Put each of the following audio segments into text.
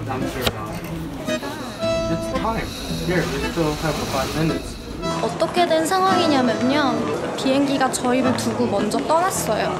Amsterdam. It's time. Here, we still have 5 minutes. 어떻게 된 상황이냐면요. 비행기가 저희를 두고 먼저 떠났어요.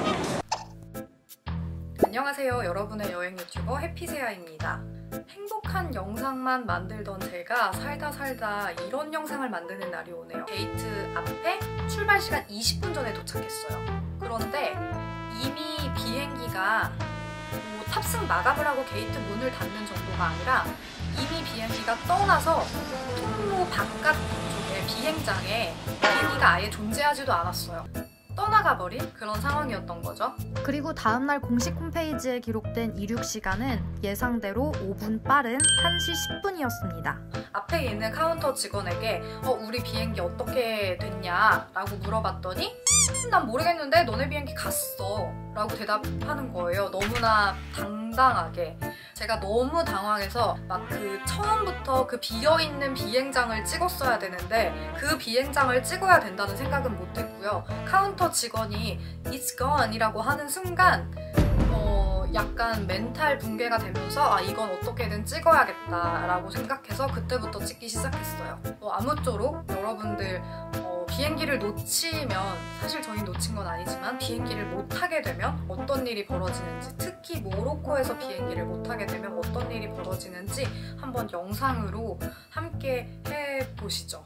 안녕하세요. 여러분의 여행 유튜버 해피세아입니다. 행복한 영상만 만들던 제가 살다 이런 영상을 만드는 날이 오네요. 게이트 앞에 출발 시간 20분 전에 도착했어요. 그런데 이미 비행기가 탑승 마감을 하고 게이트 문을 닫는 정도가 아니라 이미 비행기가 떠나서 통로 바깥 쪽에 비행장에 비행기가 아예 존재하지도 않았어요. 떠나가 버린 그런 상황이었던 거죠. 그리고 다음날 공식 홈페이지에 기록된 이륙 시간은 예상대로 5분 빠른 1시 10분이었습니다. 앞에 있는 카운터 직원에게 우리 비행기 어떻게 됐냐 라고 물어봤더니 난 모르겠는데 너네 비행기 갔어 라고 대답하는 거예요. 너무나 당당하게. 제가 너무 당황해서 막 처음부터 그 비어있는 비행장을 찍었어야 되는데 그 비행장을 찍어야 된다는 생각은 못했고요. 카운터 직원이 It's gone 이라고 하는 순간 약간 멘탈 붕괴가 되면서 이건 어떻게든 찍어야겠다 라고 생각해서 그때부터 찍기 시작했어요. 아무쪼록 여러분들 비행기를 놓치면, 사실 저희 놓친 건 아니지만 비행기를 못 타게 되면 어떤 일이 벌어지는지, 특히 모로코에서 비행기를 못 타게 되면 어떤 일이 벌어지는지 한번 영상으로 함께 해보시죠.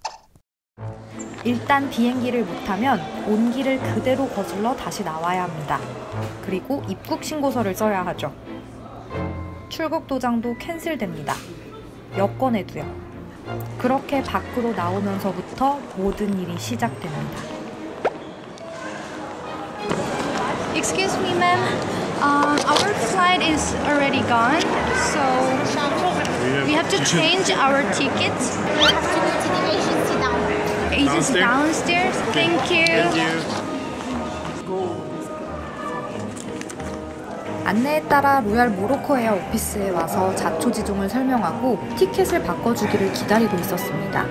일단 비행기를 못 타면 온 길을 그대로 거슬러 다시 나와야 합니다. 그리고 입국 신고서를 써야 하죠. 출국 도장도 캔슬됩니다. 여권에도요. 그렇게 밖으로 나오면서부터 모든 일이 시작됩니다. Excuse me, ma'am. Our flight is already gone, so we have to change our tickets. We have to go to the agency Agency downstairs. Thank you. 안내에 따라 로얄 모로코 에어 오피스에 와서 자초지종을 설명하고 티켓을 바꿔주기를 기다리고 있었습니다.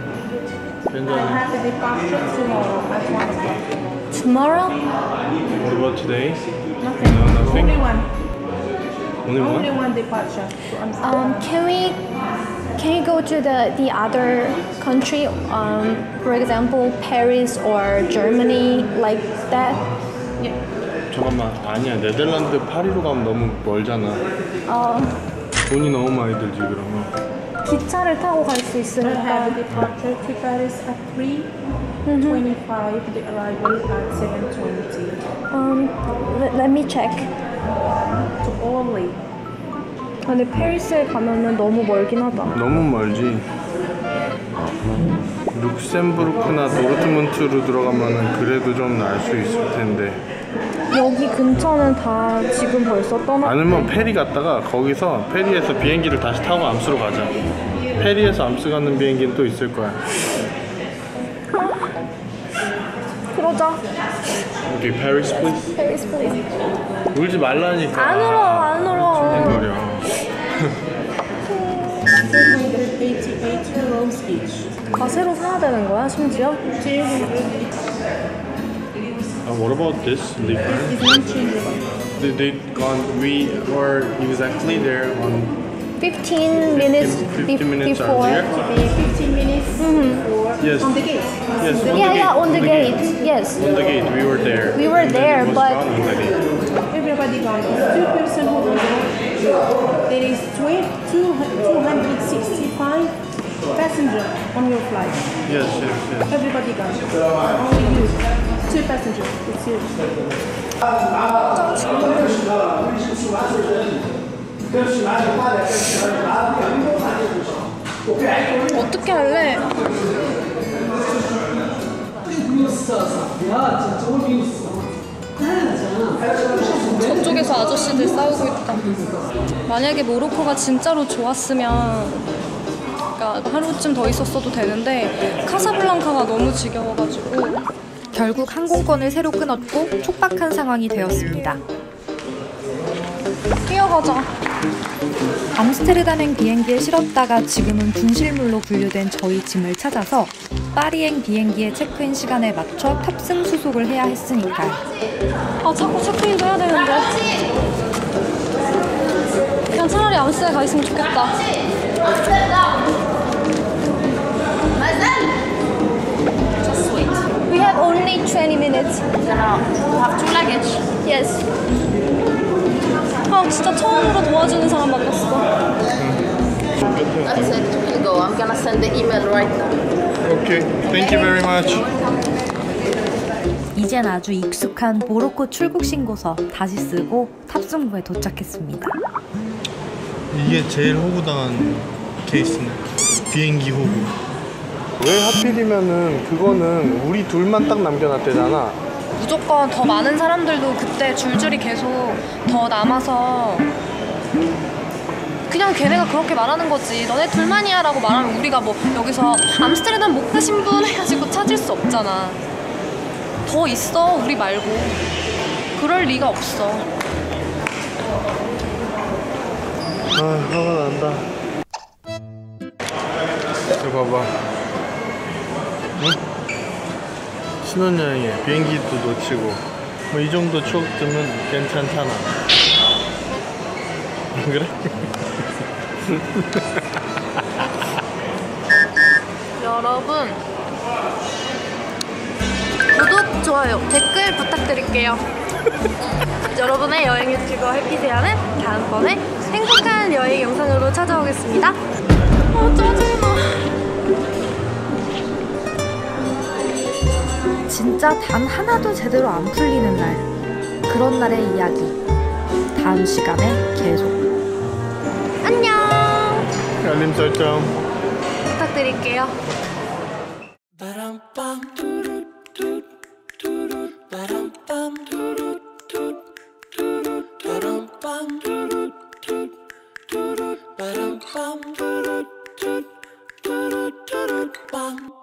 Tomorrow? What about today? Nothing. No, nothing? Only one. Only one? Departure. So Can we go to the other country? For example, Paris or Germany, like that? 잠깐만, 아니야. 네덜란드 파리로 가면 너무 멀잖아. 돈이 너무 많이 들지 그러면. 기차를 타고 갈 수 we 있으니까. have the departure to Paris at 3:25. The arrival at 7:20. Let me check. To only. 근데 페리스에 가면은 너무 멀긴 하다. 너무 멀지. 룩셈부르크나 도르트문트로 들어가면은 그래도 좀 날 수 있을 텐데. 여기 근처는 다 지금 벌써 떠났고. 아니면 페리 갔다가 거기서 페리에서 비행기를 다시 타고 암스로 가자. 페리에서 암스 가는 비행기는 또 있을 거야. 그러자. 오케이, Paris please. 페리스 플리즈. 울지 말라니까. 안 울어, 안 울어. 버려. 488 euros each. 가세로 사야 되는 거야, 심지어? What about this? It's non-changeable. They gone. We were exactly there on 15 minutes 15 minutes before. earlier. 15 minutes before. Yes. On the gate. Yes. On the gate. Yes. On the gate, we were there. We were there, It was but gone already. Everybody gone. It's 2 person who was there. There is 265 passengers on your flight. Yes. Everybody gone. Only you. 2 passengers. It's you. 어떻게 할래? 저쪽에서 아저씨들 싸우고 있다. 만약에 모로코가 진짜로 좋았으면 그러니까 하루쯤 더 있었어도 되는데 카사블랑카가 너무 지겨워가지고 결국 항공권을 새로 끊었고 촉박한 상황이 되었습니다. 뛰어가자. 암스테르담행 비행기에 실었다가 지금은 분실물로 분류된 저희 짐을 찾아서 파리행 비행기의 체크인 시간에 맞춰 탑승 수속을 해야 했으니까요. 아 자꾸 체크인도 해야 되는데. 야 그냥 차라리 암스에 가 있으면 좋겠다. Just wait. We have only 20 minutes. You have 2 luggage. Yes. 아, 진짜 처음으로 도와주는 사람 만났어. That's it. You can go. I'm gonna send the email right now. 오케이. Thank you very much. 이젠 아주 익숙한 모로코 출국 신고서 다시 쓰고 탑승구에 도착했습니다. 이게 제일 호구당한 케이스네. 비행기 호구. 왜 하필이면은 그거는 우리 둘만 딱 남겨놨대잖아. 무조건 더 많은 사람들도 그때 줄줄이 계속 더 남아서 그냥 걔네가 그렇게 말하는 거지. 너네 둘만이야 라고 말하면 우리가 뭐 여기서 암스테르담 못 가신 분 해가지고 찾을 수 없잖아. 더 있어 우리 말고. 그럴 리가 없어. 아, 화가 난다. 저 봐봐. 응? 신혼여행에 비행기도 놓치고 뭐 이 정도 추억쯤은 괜찮잖아. 안 그래? 여러분 구독, 좋아요, 댓글 부탁드릴게요. 여러분의 여행 유튜버 해피세아는 다음번에 행복한 여행 영상으로 찾아오겠습니다. 짜증나. 진짜 단 하나도 제대로 안 풀리는 날. 그런 날의 이야기. 다음 시간에 계속. 안녕. 알림 설정 부탁드릴게요. Bam.